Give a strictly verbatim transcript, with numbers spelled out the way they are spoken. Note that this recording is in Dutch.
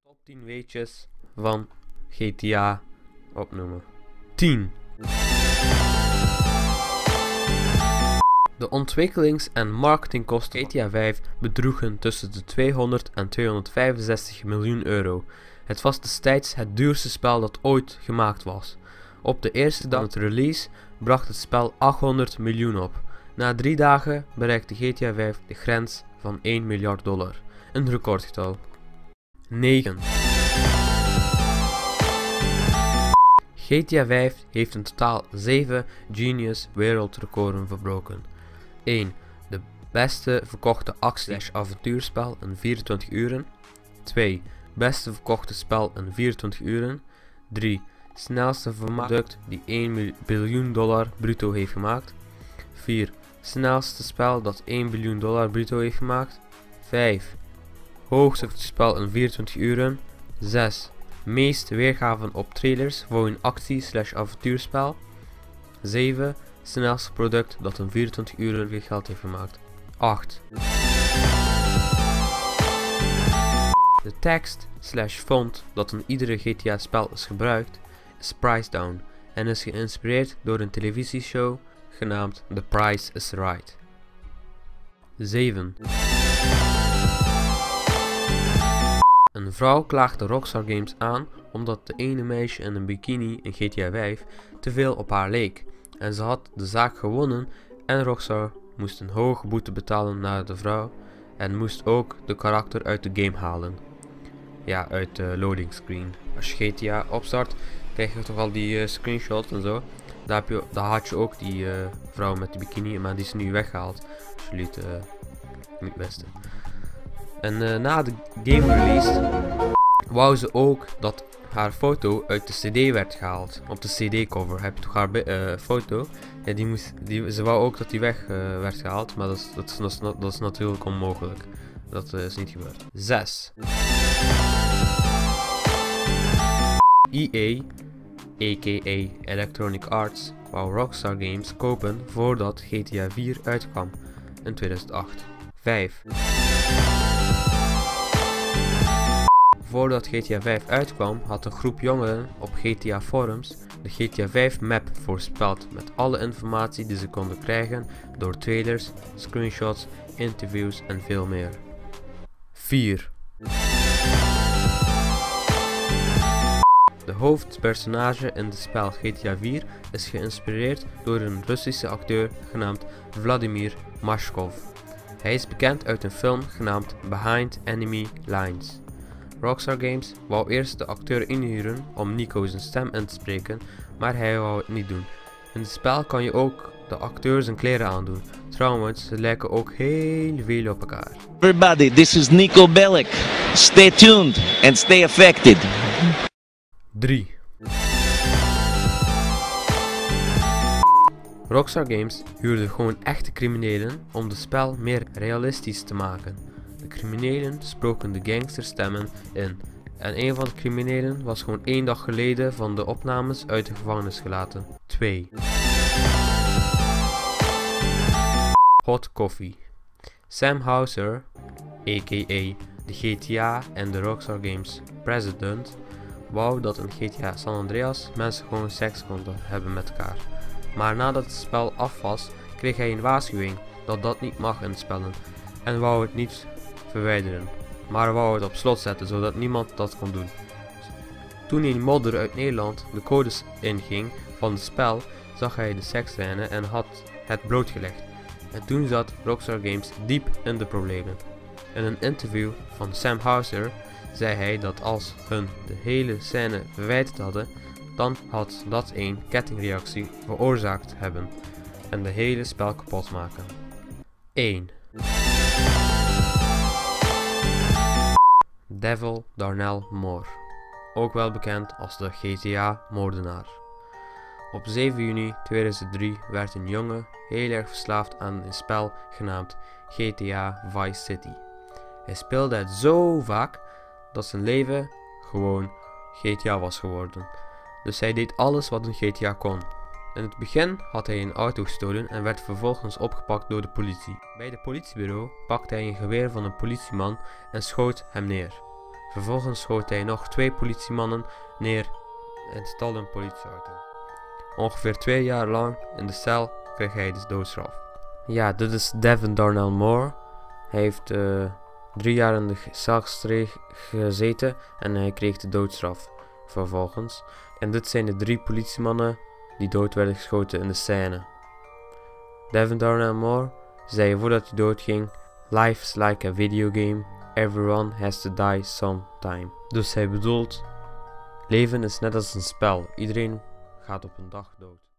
Top tien weetjes van G T A opnoemen. tien. De ontwikkelings- en marketingkosten van G T A vijf bedroegen tussen de tweehonderd en tweehonderdvijfenzestig miljoen euro. Het was destijds het duurste spel dat ooit gemaakt was. Op de eerste dag van het release bracht het spel achthonderd miljoen op. Na drie dagen bereikte G T A vijf de grens van één miljard dollar. Een recordgetal. negen. G T A vijf heeft in totaal zeven Genius wereldrecorden verbroken. één. De beste verkochte actie-avontuurspel in vierentwintig uren. twee. Beste verkochte spel in vierentwintig uren. drie. Snelste product die één biljoen dollar bruto heeft gemaakt. vier. Snelste spel dat één biljoen dollar bruto heeft gemaakt. vijf. Hoogste spel in vierentwintig uren. zes. Meest weergaven op trailers voor een actie-avontuurspel. zeven. Snelste product dat in vierentwintig uren weer geld heeft gemaakt. acht. De tekst slash font dat in iedere G T A spel is gebruikt is Price Down en is geïnspireerd door een televisieshow genaamd The Price is Right. zeven. Een vrouw klaagde Rockstar Games aan omdat de ene meisje in een bikini in G T A vijf te veel op haar leek. En ze had de zaak gewonnen en Rockstar moest een hoge boete betalen naar de vrouw en moest ook de karakter uit de game halen. Ja, uit de loading screen. Als je G T A opstart, krijg je toch al die uh, screenshots en zo. Daar, heb je, daar had je ook die uh, vrouw met de bikini, maar die is nu weggehaald. Als jullie het uh, niet wisten. En uh, na de game release wou ze ook dat haar foto uit de C D werd gehaald. Op de C D cover heb je toch haar uh, foto. Ja, die moest, die, ze wou ook dat die weg uh, werd gehaald, maar dat is, dat, is, dat, is, dat is natuurlijk onmogelijk. Dat uh, is niet gebeurd. zes. E A, a k a. Electronic Arts, wou Rockstar Games kopen voordat G T A vier uitkwam in tweeduizend acht. vijf. Voordat G T A vijf uitkwam had een groep jongeren op G T A forums de G T A vijf map voorspeld met alle informatie die ze konden krijgen door trailers, screenshots, interviews en veel meer. vier. De hoofdpersonage in het spel G T A vier is geïnspireerd door een Russische acteur genaamd Vladimir Mashkov. Hij is bekend uit een film genaamd Behind Enemy Lines. Rockstar Games wou eerst de acteur inhuren om Nico zijn stem in te spreken, maar hij wou het niet doen. In het spel kan je ook de acteur zijn kleren aandoen. Trouwens, ze lijken ook heel veel op elkaar. Everybody, this is Nico Bellic. Stay tuned and stay affected. drie. Rockstar Games huurde gewoon echte criminelen om het spel meer realistisch te maken. De criminelen spraken de gangsterstemmen in en een van de criminelen was gewoon één dag geleden van de opnames uit de gevangenis gelaten. twee. Hot Coffee. Sam Houser, a k a de G T A en de Rockstar Games president, wou dat in G T A San Andreas mensen gewoon seks konden hebben met elkaar. Maar nadat het spel af was, kreeg hij een waarschuwing dat dat niet mag in spellen en wou het niet verwijderen, maar wou het op slot zetten zodat niemand dat kon doen. Toen een modder uit Nederland de codes inging van het spel, zag hij de seksscène en had het blootgelegd. En toen zat Rockstar Games diep in de problemen. In een interview van Sam Houser zei hij dat als hun de hele scène verwijderd hadden, dan had dat een kettingreactie veroorzaakt hebben en de hele spel kapot maken. één. Devil Darnell Moore, ook wel bekend als de G T A-moordenaar. Op zeven juni tweeduizend drie werd een jongen heel erg verslaafd aan een spel genaamd G T A Vice City. Hij speelde het zo vaak dat zijn leven gewoon G T A was geworden. Dus hij deed alles wat een G T A kon. In het begin had hij een auto gestolen en werd vervolgens opgepakt door de politie. Bij het politiebureau pakte hij een geweer van een politieman en schoot hem neer. Vervolgens schoot hij nog twee politiemannen neer en stal een politieauto. Ongeveer twee jaar lang in de cel kreeg hij de doodstraf. Ja, dit is Devin Darnell Moore. Hij heeft uh, drie jaar in de cel gezeten en hij kreeg de doodstraf vervolgens. En dit zijn de drie politiemannen die dood werden geschoten in de scène. Devin Darnell Moore zei voordat hij doodging: "Life is like a video game. Everyone has to die sometime." Dus hij bedoelt, leven is net als een spel. Iedereen gaat op een dag dood.